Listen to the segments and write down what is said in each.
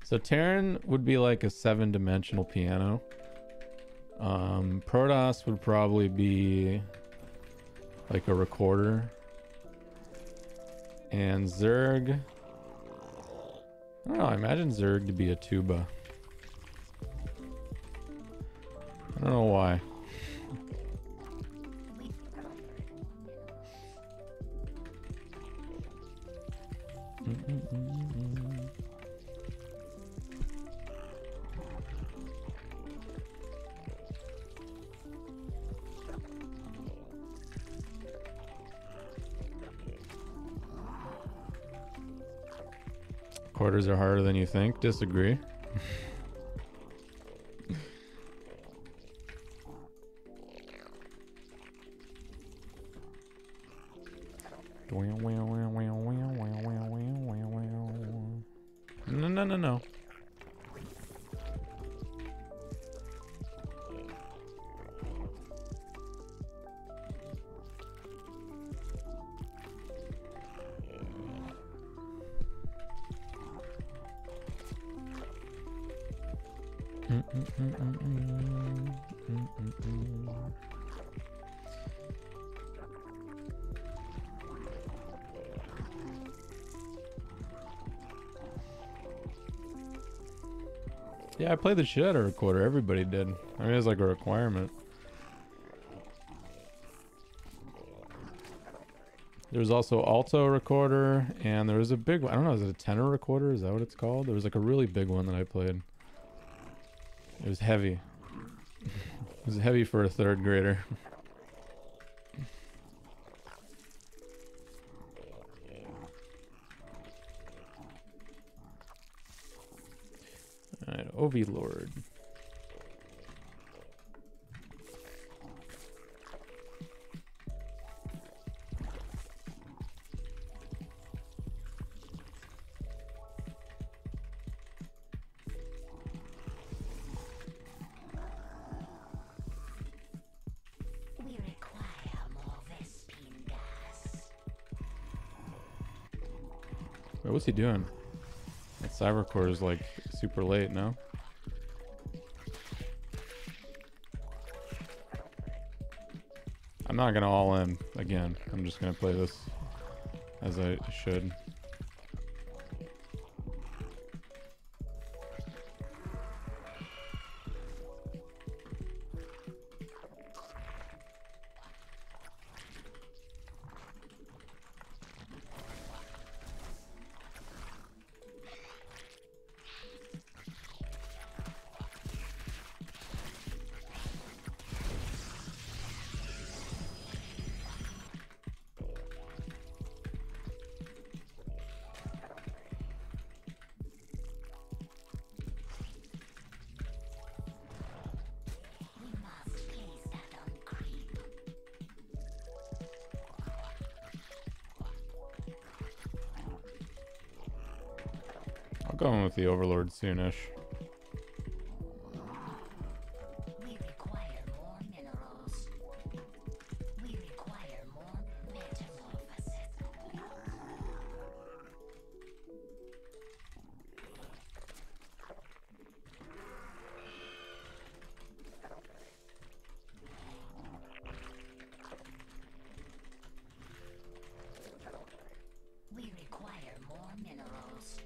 So Terran would be like a 7-dimensional piano. Protoss would probably be like a recorder. And Zerg, I don't know, I imagine Zerg to be a tuba. I don't know why. Quarters are harder than you think. Disagree. No. Yeah, I played the shit out of recorder. Everybody did. I mean, it was like a requirement. There was also alto recorder, and there was a big one. I don't know, is it a tenor recorder? Is that what it's called? There was like a really big one that I played. It was heavy. It was heavy for a 3rd grader. Alright, Overlord. Wait, what's he doing? That Cybercore is like super late, no? I'm not gonna all in again. I'm just gonna play this as I should. I'll go in with the Overlord soonish. We require more minerals. We require more metamorphosis. We require more minerals.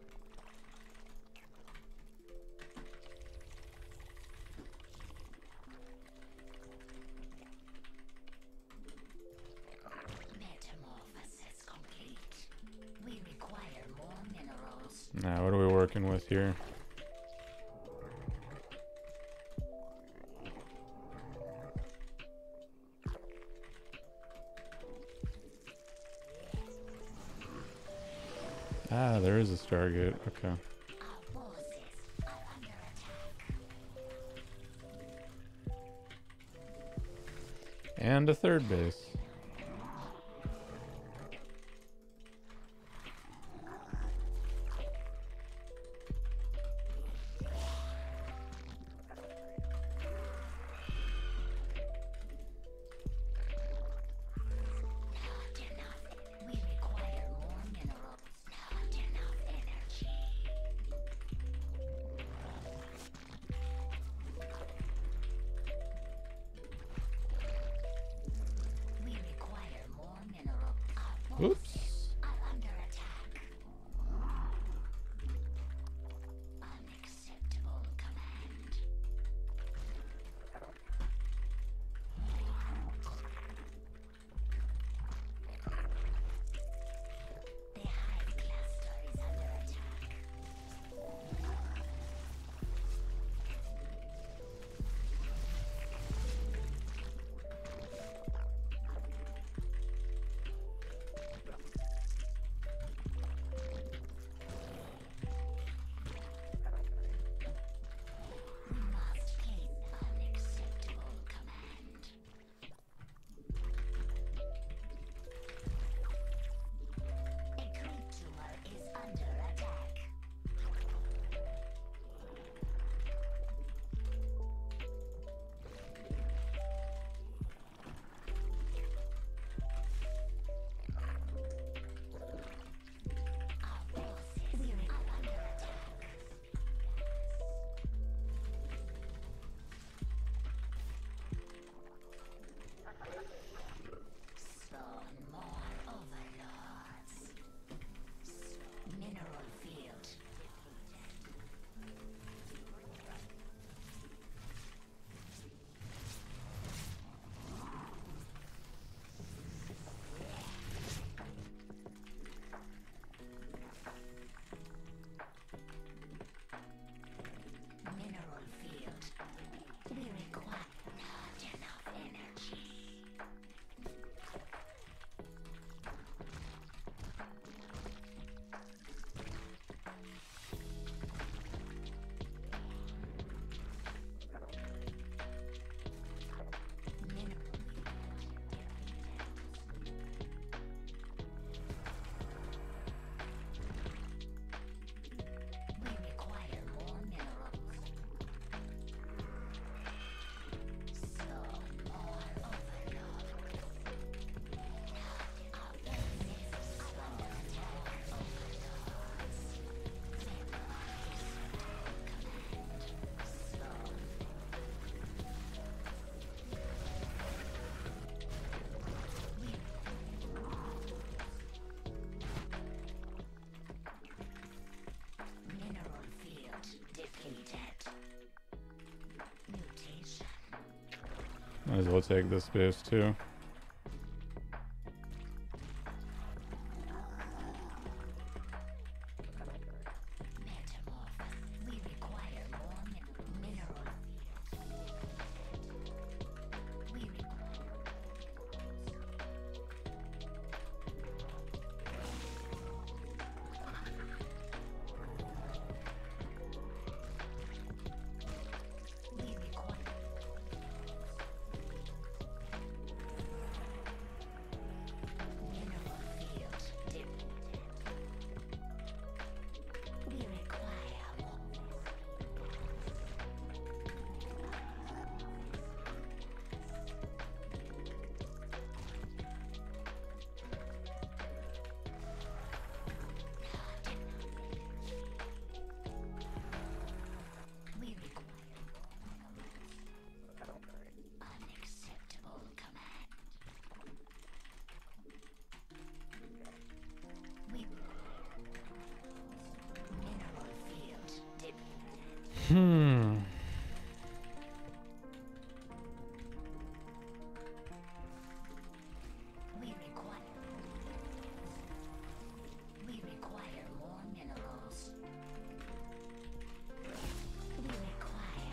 Metamorphosis complete. We require more minerals. Now, what are we working with here? Ah, there is a Stargate. Okay. Our forces are under attack. And a 3rd base. Not enough. We require more minerals. Not enough energy. Oops. are under attack. Unacceptable command. The hive cluster is under attack. We must pin unacceptable command. A creep tumor is under attack. Our forces are under attack. Spawn more overlords. Mineral field. Mineral field. We require not enough energy. We require more minerals. So more overlords. Our forces are under attack. Overlords. Mineral field depleted. Mutation. Might as well take this space too. Metamorph. We require more mineral field. We require mineral field depleted. We require more. We require unacceptable command. We mineral field depleted. We require more minerals. We require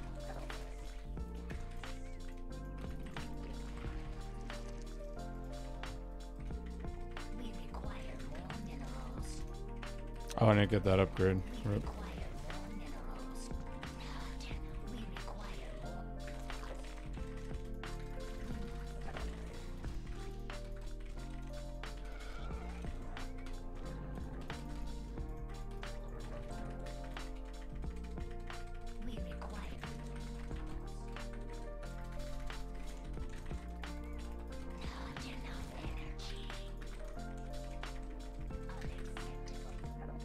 more minerals. Oh, I didn't get that upgrade. We Rip. require more minerals. We require more. We require not enough energy. Unacceptable.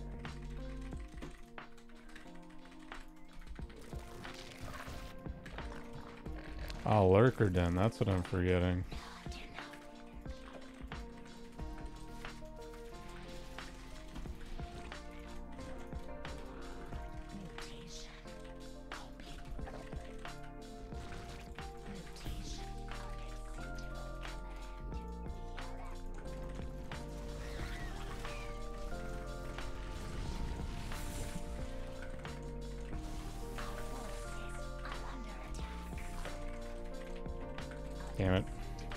Oh, lurker den. That's what I'm forgetting. Not enough energy. Damn it.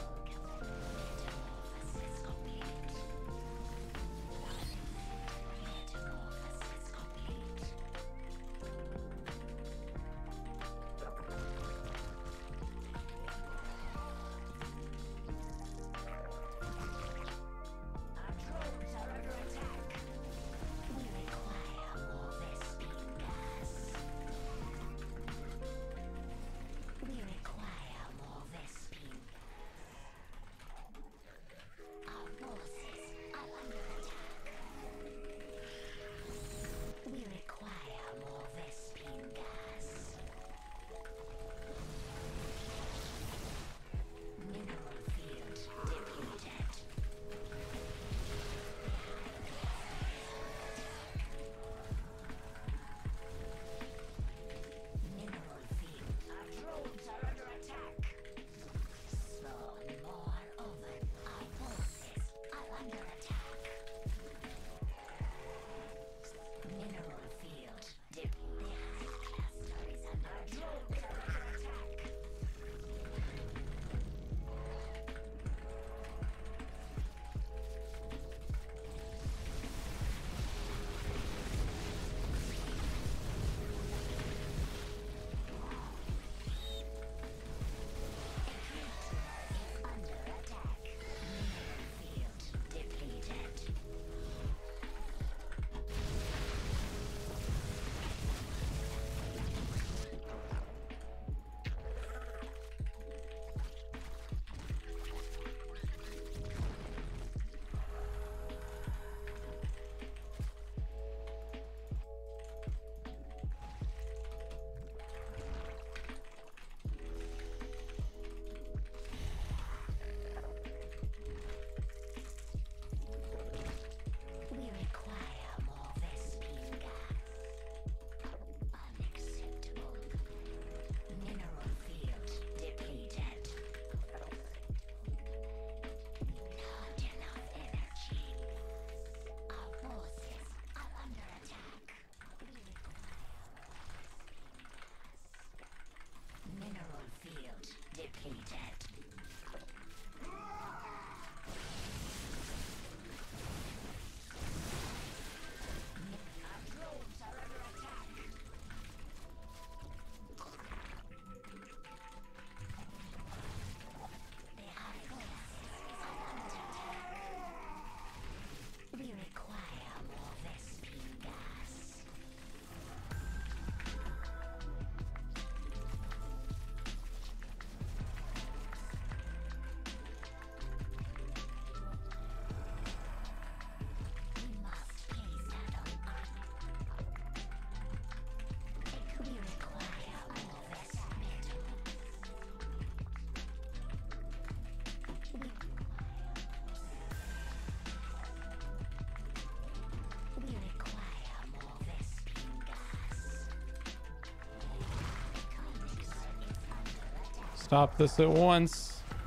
Stop this at once.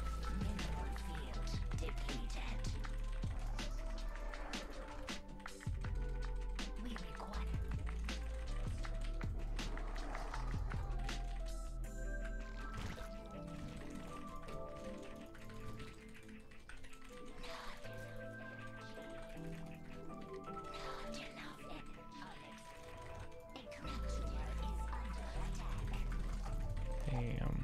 Damn.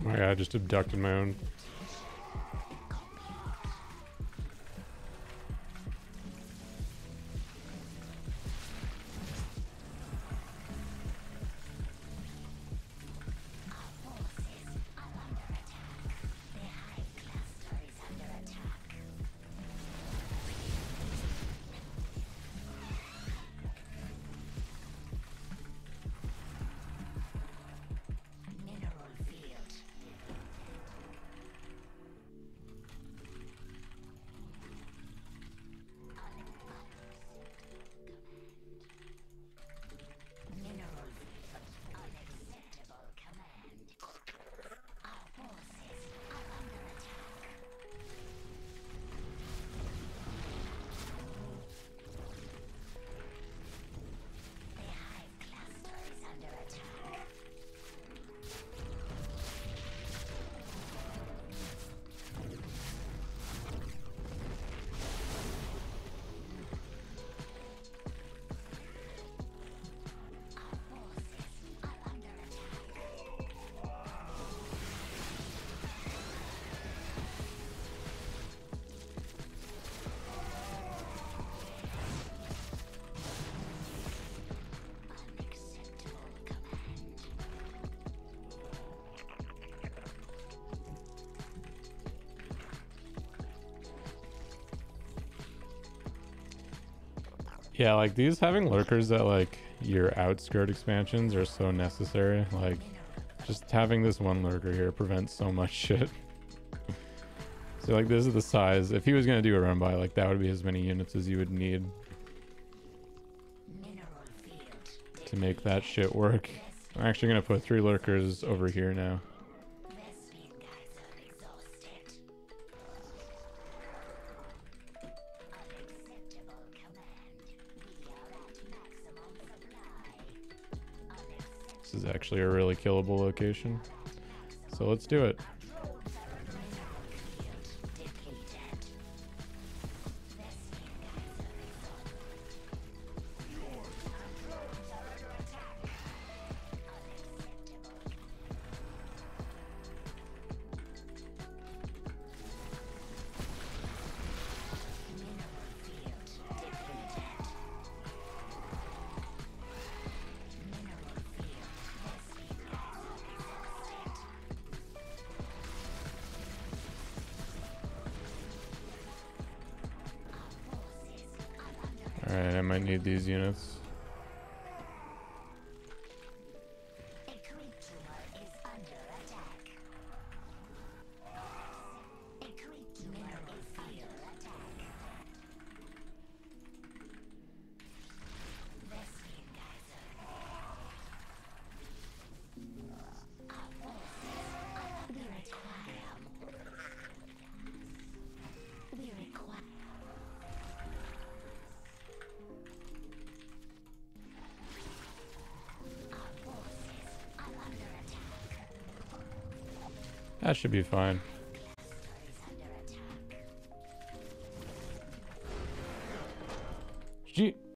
my god, I just abducted my own. Yeah, like these having lurkers at like your outskirt expansions are so necessary. Like just having this one lurker here prevents so much shit. So like this is the size. If he was gonna do a run by, like that would be as many units as you would need to make that shit work. I'm actually gonna put 3 lurkers over here now. This is actually a really killable location. So let's do it. Alright, I might need these units. That should be fine. Gee.